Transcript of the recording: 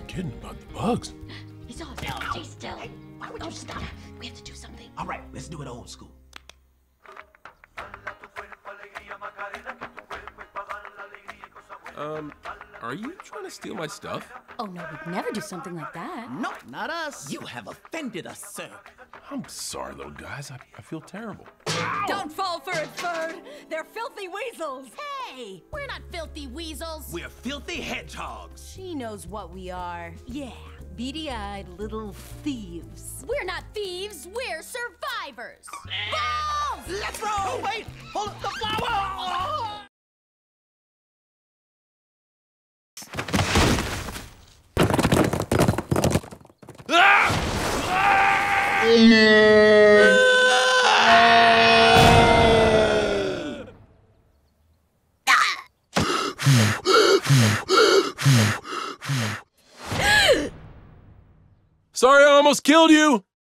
kidding about the bugs. He's off. Stay still. Hey, why would you stop? We have to do something. All right, let's do it old school. Are you trying to steal my stuff? Oh, no, we'd never do something like that. No, not us. You have offended us, sir. I'm sorry, little guys. I feel terrible. Don't fall for it, Ferd. They're filthy weasels. Hey, we're not filthy weasels. We're filthy hedgehogs. She knows what we are. Yeah, beady-eyed little thieves. We're not thieves. We're survivors. Let's roll! Oh, wait! Hold up the flower! Sorry, I almost killed you.